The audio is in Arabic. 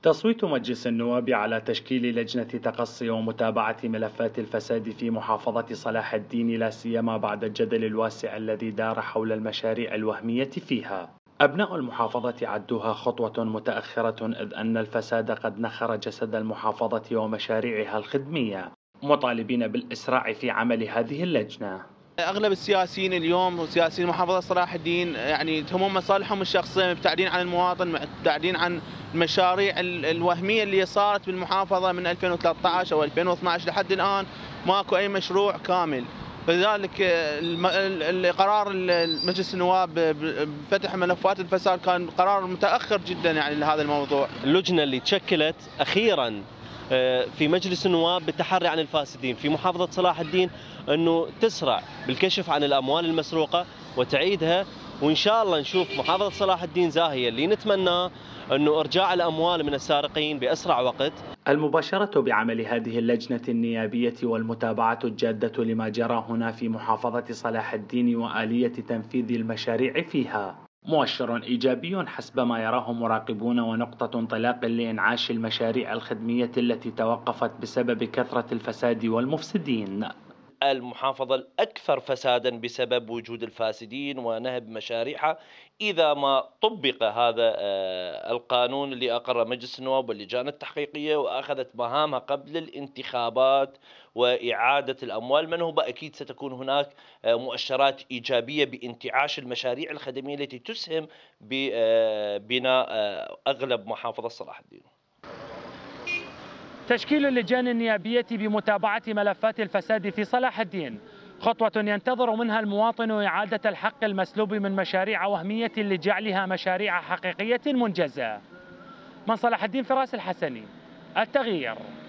تصويت مجلس النواب على تشكيل لجنة تقصي ومتابعة ملفات الفساد في محافظة صلاح الدين، لا سيما بعد الجدل الواسع الذي دار حول المشاريع الوهمية فيها. أبناء المحافظة عدوها خطوة متأخرة، إذ أن الفساد قد نخر جسد المحافظة ومشاريعها الخدمية، مطالبين بالإسراع في عمل هذه اللجنة. اغلب السياسيين اليوم وسياسيين محافظه صلاح الدين يعني تهمهم مصالحهم الشخصيه، مبتعدين عن المواطن، مبتعدين عن المشاريع الوهميه اللي صارت بالمحافظه من 2013 او 2012 لحد الان. ماكو اي مشروع كامل. فلذلك قرار مجلس النواب بفتح ملفات الفساد كان قرار متاخر جدا يعني لهذا الموضوع. اللجنه اللي تشكلت اخيرا في مجلس النواب بالتحري عن الفاسدين في محافظة صلاح الدين أنه تسرع بالكشف عن الأموال المسروقة وتعيدها، وإن شاء الله نشوف محافظة صلاح الدين زاهية. اللي نتمناه أنه إرجاع الأموال من السارقين بأسرع وقت. المباشرة بعمل هذه اللجنة النيابية والمتابعة الجادة لما جرى هنا في محافظة صلاح الدين وآلية تنفيذ المشاريع فيها مؤشر إيجابي حسب ما يراه مراقبون، ونقطة انطلاق لإنعاش المشاريع الخدمية التي توقفت بسبب كثرة الفساد والمفسدين. المحافظة الأكثر فسادا بسبب وجود الفاسدين ونهب مشاريعها. إذا ما طبق هذا القانون اللي أقر مجلس النواب واللجان التحقيقية وأخذت مهامها قبل الانتخابات وإعادة الأموال منهوبة، أكيد ستكون هناك مؤشرات إيجابية بانتعاش المشاريع الخدمية التي تسهم ببناء أغلب محافظة صلاح الدين. تشكيل اللجان النيابية بمتابعة ملفات الفساد في صلاح الدين خطوة ينتظر منها المواطن إعادة الحق المسلوب من مشاريع وهمية لجعلها مشاريع حقيقية منجزة. من صلاح الدين، فراس الحسني، التغيير.